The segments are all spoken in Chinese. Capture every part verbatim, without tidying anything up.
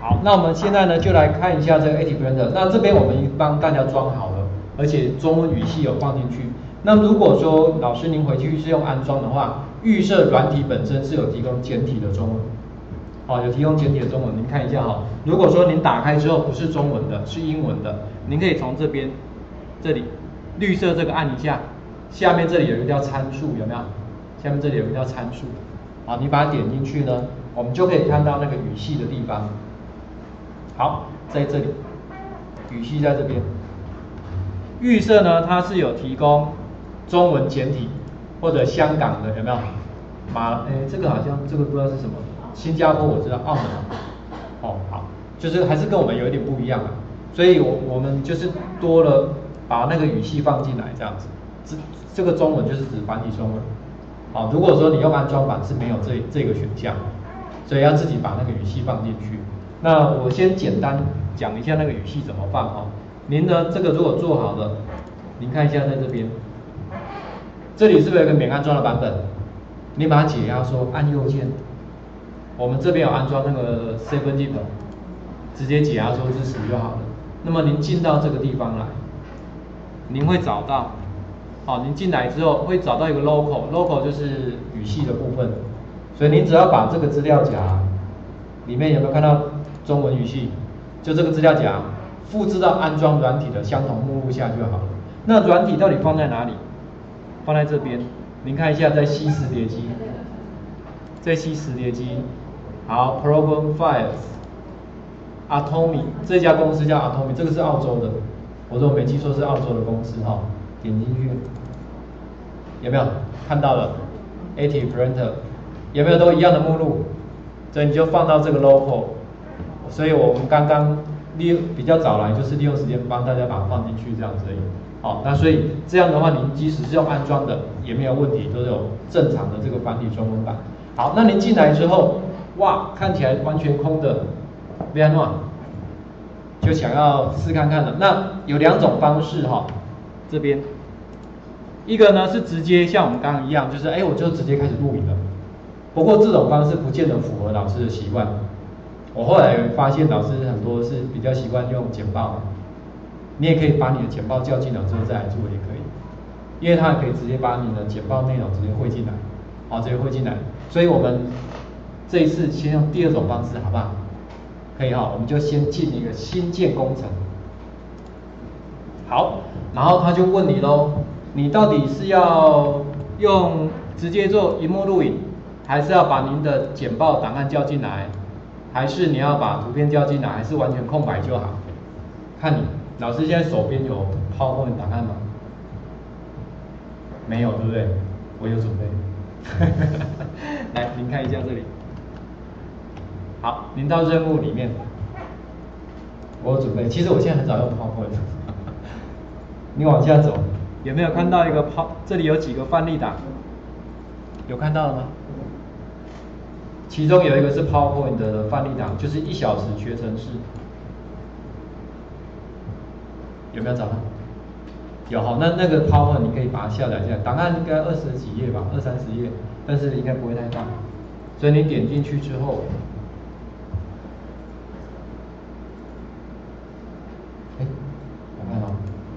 好，那我们现在呢就来看一下这个 A T Printer。那这边我们已经帮大家装好了，而且中文语系有放进去。那如果说老师您回去是用安装的话，预设软体本身是有提供简体的中文，好，有提供简体的中文，您看一下哈。如果说您打开之后不是中文的，是英文的，您可以从这边这里绿色这个按一下，下面这里有一个叫参数，有没有？下面这里有一个叫参数，好，你把它点进去呢，我们就可以看到那个语系的地方。好，在这里，语系在这边。预设呢，它是有提供中文简体或者香港的，有没有？马，哎，这个好像这个不知道是什么，新加坡我知道，澳门，哦，好，就是还是跟我们有一点不一样啊，所以我我们就是多了把那个语系放进来这样子，这这个中文就是指繁体中文，好，如果说你用安装版是没有这这个选项，所以要自己把那个语系放进去。那我先简单讲一下那个语系怎么放哦。您的这个如果做好了，您看一下在这边，这里是不是有一个免安装的版本？你把它解压缩，按右键。我们这边有安装那个 seven zip， 直接解压缩支持就好了。那么您进到这个地方来，您会找到，好，您进来之后会找到一个 local，local 就是语系的部分，所以您只要把这个资料夹里面有没有看到中文语系？就这个资料夹复制到安装软体的相同目录下就好了。那软体到底放在哪里？放在这边，您看一下，在 C 磁碟机，在 C 磁碟机，好 ，Program Files，Atomy 这家公司叫 Atomy， 这个是澳洲的，我如果没记错是澳洲的公司哈、哦。点进去，有没有看到了 ？A T Printer 有没有都一样的目录？所以你就放到这个 local。所以我们刚刚利用比较早来，就是利用时间帮大家把它放进去这样子而已。好，那所以这样的话，您即使是用安装的也没有问题，都是有正常的这个繁体中文版。好，那您进来之后，哇，看起来完全空的 ，V N 就想要试看看了。那有两种方式哈，这边一个呢是直接像我们刚刚一样，就是哎我就直接开始录影了。不过这种方式不见得符合老师的习惯。我后来发现老师很多是比较习惯用简报，你也可以把你的简报叫进来之后再来做也可以，因为它也可以直接把你的简报内容直接汇进来，好，直接汇进来。所以我们这一次先用第二种方式，好不好？可以哈，我们就先进一个新建工程，好，然后他就问你咯，你到底是要用直接做萤幕录影，还是要把您的简报档案叫进来？还是你要把图片调进来，还是完全空白就好？看你，老师现在手边有 PowerPoint 档案吗？没有，对不对？我有准备。来，您看一下这里。好，您到任务里面，我有准备。其实我现在很少用 PowerPoint。你往下走，有没有看到一个 Pow？ 这里有几个范例档？有看到了吗？其中有一个是 PowerPoint 的范例档，就是一小时学程式，有没有找到？有，好，那那个 PowerPoint 你可以把它下载下来，档案应该二十几页吧，二三十页，但是应该不会太大，所以你点进去之后，哎，我看哦，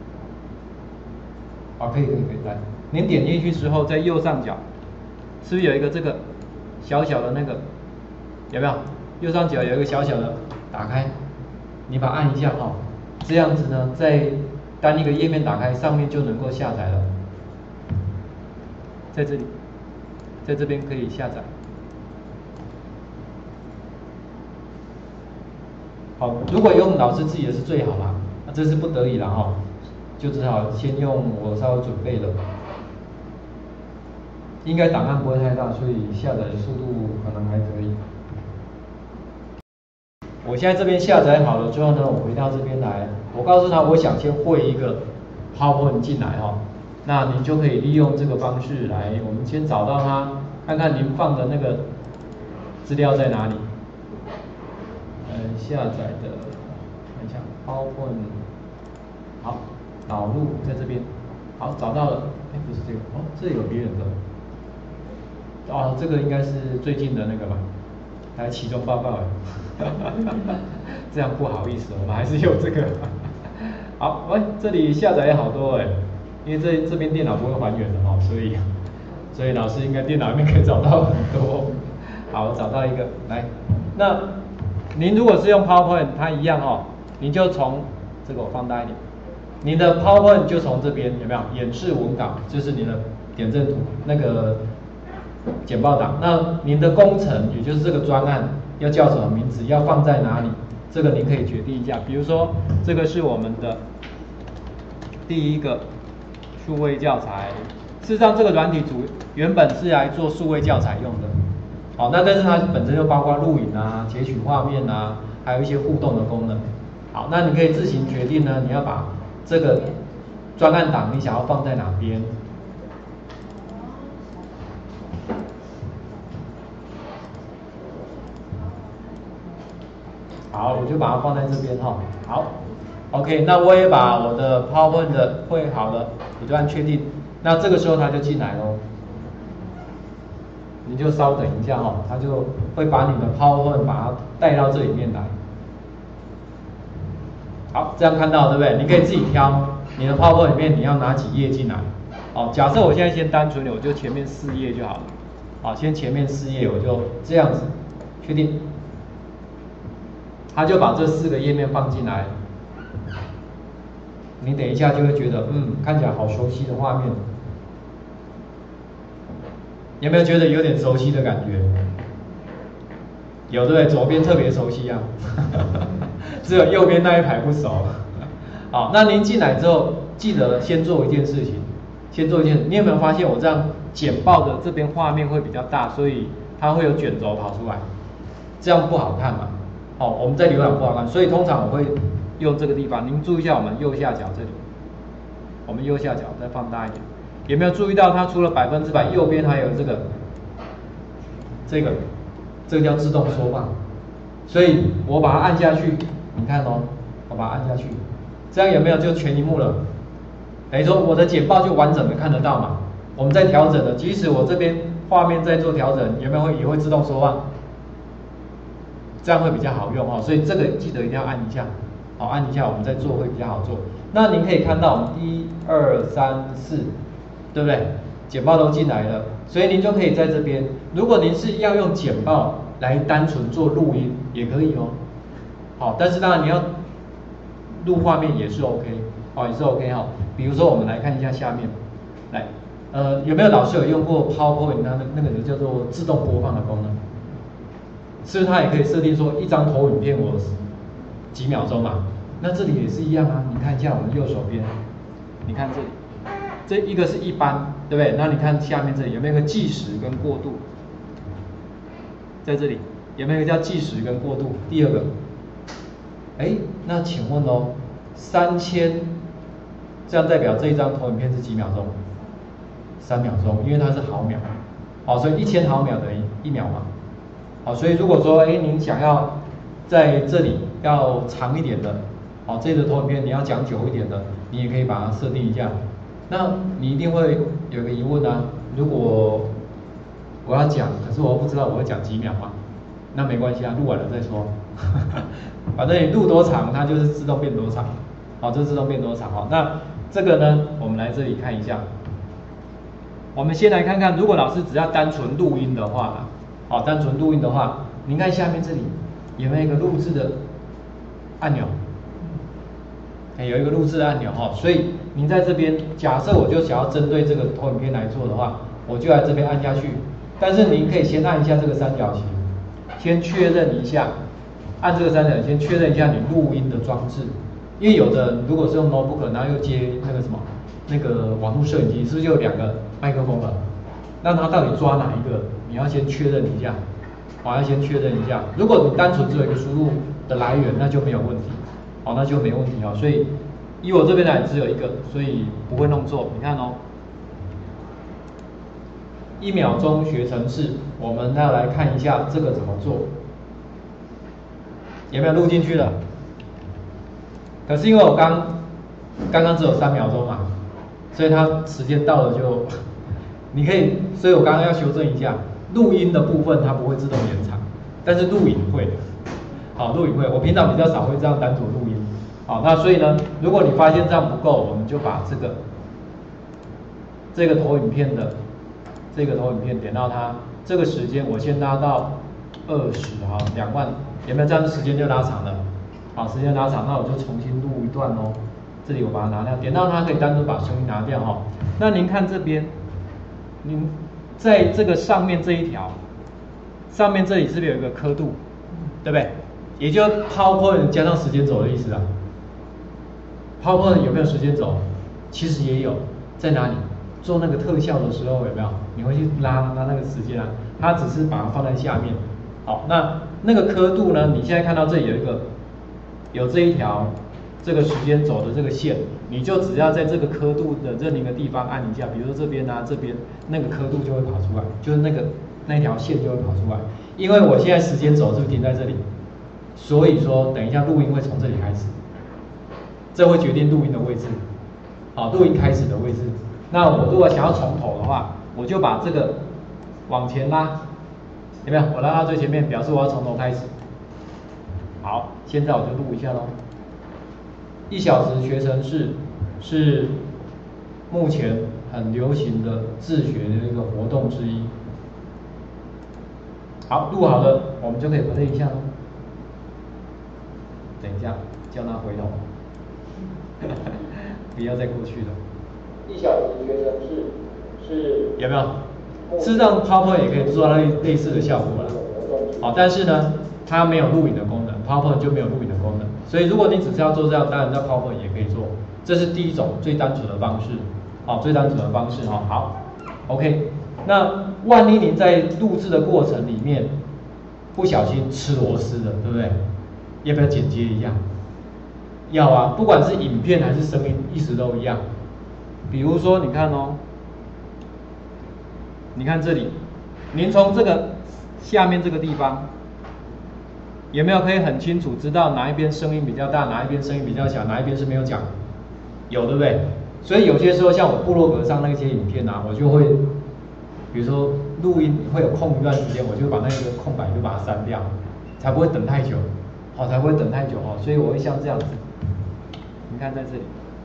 好，可以可以可以，来，您点进去之后，在右上角，是不是有一个这个？小小的那个有没有？右上角有一个小小的，打开，你把它按一下哈、哦，这样子呢，在单一个页面打开，上面就能够下载了。在这里，在这边可以下载。好，如果用老师自己的是最好啦，那这是不得已了哈、哦，就只好先用我稍微准备的。应该档案不会太大，所以下载的速度可能还可以。我现在这边下载好了之后呢，我回到这边来，我告诉他我想先汇一个 PowerPoint 进来哈、哦，那您就可以利用这个方式来，我们先找到它，看看您放的那个资料在哪里。呃，下载的，看一下 PowerPoint， 好，导入在这边，好，找到了，哎，不是这个，哦，这有别人的。哦，这个应该是最近的那个吧？ 来期中报告了，这样不好意思，我们还是用这个。好，喂，这里下载也好多哎，因为这这边电脑不会还原的哈，所以所以老师应该电脑里面可以找到很多。好，我找到一个来，那您如果是用 PowerPoint， 它一样哦，您就从这个我放大一点，你的 PowerPoint 就从这边有没有演示文稿，就是你的点阵图那个简报档。那您的工程，也就是这个专案要叫什么名字，要放在哪里，这个您可以决定一下。比如说这个是我们的第一个数位教材，事实上这个软体主原本是来做数位教材用的。好，那但是它本身就包括录影啊、截取画面啊，还有一些互动的功能。好，那你可以自行决定呢，你要把这个专案档你想要放在哪边。好，我就把它放在这边哈。好 ，OK， 那我也把我的 PowerPoint 的绘好了，我就按确定。那这个时候它就进来咯。你就稍等一下哈，它就会把你的 PowerPoint 把它带到这里面来。好，这样看到对不对？你可以自己挑你的 PowerPoint 里面你要哪几页进来。好，假设我现在先单纯的，我就前面四页就好了。好，先前面四页我就这样子确定，它就把这四个页面放进来。你等一下就会觉得，嗯，看起来好熟悉的画面。有没有觉得有点熟悉的感觉？有对不对？左边特别熟悉啊，只有右边那一排不熟。好，那您进来之后，记得先做一件事情，先做一件。你有没有发现我这样简报的这边画面会比较大，所以它会有卷轴跑出来，这样不好看嘛？好，我们在浏览不好看，所以通常我会用这个地方。您注意一下我们右下角这里，我们右下角再放大一点。有没有注意到它除了百分之百，右边还有这个，这个，这个叫自动缩放，所以我把它按下去，你看哦，我把它按下去，这样有没有就全萤幕了？等于说我的简报就完整的看得到嘛。我们在调整的，即使我这边画面在做调整，有没有会也会自动缩放？这样会比较好用哦，所以这个记得一定要按一下，好，按一下我们再做会比较好做。那您可以看到我们一二三四。对不对？简报都进来了，所以您就可以在这边。如果您是要用简报来单纯做录音，也可以哦。好，但是当然你要录画面也是 OK， 哦，也是 OK 哈、哦。比如说我们来看一下下面，来，呃，有没有老师有用过 PowerPoint 那那个叫做自动播放的功能？是不是它也可以设定说一张投影片我几秒钟嘛？那这里也是一样啊。你看一下我们右手边，你看这里。这一个是一般，对不对？那你看下面这里有没有一个计时跟过渡？在这里有没有一个叫计时跟过渡？第二个，哎，那请问哦，三千，这样代表这一张投影片是几秒钟？三秒钟，因为它是毫秒，好，所以一千毫秒等于一秒嘛。好，所以如果说哎您想要在这里要长一点的，好，这个投影片你要讲久一点的，你也可以把它设定一下。那你一定会有个疑问啊，如果我要讲，可是我不知道我会讲几秒嘛，那没关系啊，录完了再说，反正你录多长，它就是自动变多长，好，这自动变多长好，那这个呢，我们来这里看一下，我们先来看看，如果老师只要单纯录音的话，好，单纯录音的话，您看下面这里有没有一个录制的按钮？有一个录制按钮哈，所以您在这边，假设我就想要针对这个投影片来做的话，我就在这边按下去。但是您可以先按一下这个三角形，先确认一下，按这个三角形先确认一下你录音的装置，因为有的如果是用 notebook， 然后又接那个什么那个网络摄影机，是不是就有两个麦克风了？那它到底抓哪一个？你要先确认一下，我要先确认一下。如果你单纯只有一个输入的来源，那就没有问题。好，那就没问题哦。所以以我这边来只有一个，所以不会弄错。你看哦，一秒钟学程式，我们要来看一下这个怎么做，有没有录进去了？可是因为我刚刚刚只有三秒钟嘛，所以它时间到了就，你可以，所以我刚刚要修正一下，录音的部分它不会自动延长， 但是录影会，好，录影会，我平常比较少会这样单独录音，好，那所以呢，如果你发现这样不够，我们就把这个这个投影片的这个投影片点到它这个时间，我先拉到二十，好，两万，有没有这样时间就拉长了？好，时间拉长，那我就重新录一段哦。这里我把它拿掉，点到它可以单独把声音拿掉哈、哦。那您看这边，您在这个上面这一条，上面这里是不是有一个刻度，对不对？也就 PowerPoint 加上时间轴的意思啊。PowerPoint 有没有时间轴？其实也有，在哪里？做那个特效的时候有没有？你会去拉拉那个时间啊？它只是把它放在下面。好，那那个刻度呢？你现在看到这里有一个，有这一条。这个时间轴的这个线，你就只要在这个刻度的任一个地方按一下，比如说这边啊，这边那个刻度就会跑出来，就是那个那条线就会跑出来。因为我现在时间轴是停在这里，所以说等一下录音会从这里开始，这会决定录音的位置，好，录音开始的位置。那我如果想要从头的话，我就把这个往前拉，有没有？我拉到最前面，表示我要从头开始。好，现在我就录一下咯。一小时学程式是目前很流行的自学的一个活动之一。好，录好了，我们就可以 play 一下咯。等一下，叫他回头，不要再过去了。一小时学程式是有没有？事实上 PowerPoint 也可以做到类类似的效果啦。好，但是呢，它没有录影的功能 ，PowerPoint 就没有录影的功能。所以如果你只是要做这样，当然在 PowerPoint 也可以做，这是第一种最单纯的方式，好，最单纯的方式哈。好 ，OK。那万一您在录制的过程里面不小心吃螺丝了，对不对？要不要剪接一下？要啊，不管是影片还是声音，意思都一样。比如说，你看哦，你看这里，您从这个下面这个地方。有没有可以很清楚知道哪一边声音比较大，哪一边声音比较小，哪一边是没有讲？有，对不对？所以有些时候像我部落格上那些影片啊，我就会，比如说录音会有空一段时间，我就把那个空白就把它删掉，才不会等太久，好，才不会等太久哦。所以我会像这样子，你看在这里，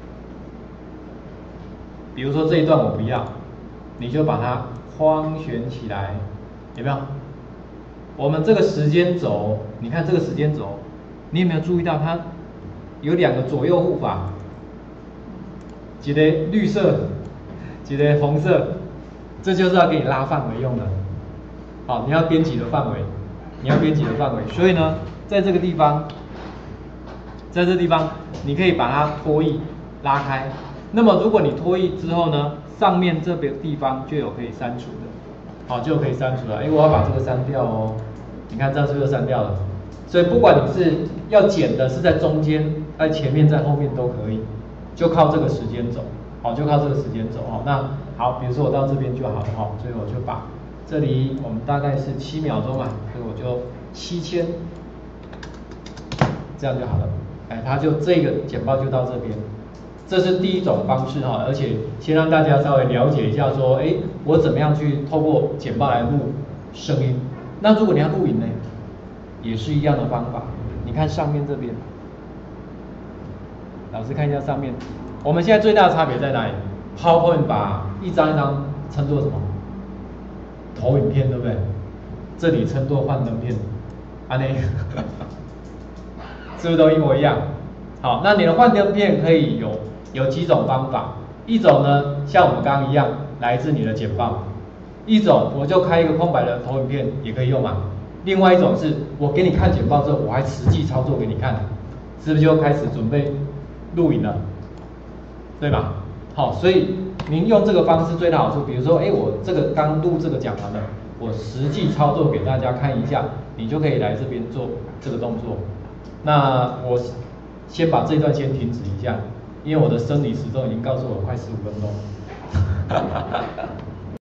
比如说这一段我不要，你就把它框选起来，有没有？我们这个时间轴，你看这个时间轴，你有没有注意到它有两个左右护法？一个绿色，一个红色，这就是要给你拉范围用的。好，你要编辑的范围，你要编辑的范围。所以呢，在这个地方，在这地方，你可以把它拖曳拉开。那么如果你拖曳之后呢，上面这边地方就有可以删除的，好，就有可以删除了。哎，我要把这个删掉哦。你看这样是不是删掉了？所以不管你是要剪的是在中间、在前面、在后面都可以，就靠这个时间轴，好，就靠这个时间轴哦。那好，比如说我到这边就好了哈，所以我就把这里我们大概是七秒钟嘛，所以我就七千，这样就好了。哎，它就这个简报就到这边，这是第一种方式哈，而且先让大家稍微了解一下说，哎，我怎么样去透过简报来录声音。那如果你要录影呢，也是一样的方法。你看上面这边，老师看一下上面，我们现在最大的差别在哪里 ？PowerPoint 把一张一张称作什么？投影片，对不对？这里称作幻灯片，安内，是不是都一模一样？好，那你的幻灯片可以有有几种方法，一种呢，像我们刚刚一样，来自你的简报。一种我就开一个空白的投影片也可以用嘛，另外一种是我给你看简报之后，我还实际操作给你看，是不是就开始准备录影了，对吧？好，所以您用这个方式最大好处，比如说，哎，我这个刚录这个讲完了，我实际操作给大家看一下，你就可以来这边做这个动作。那我先把这一段先停止一下，因为我的生理时钟已经告诉我快十五分钟。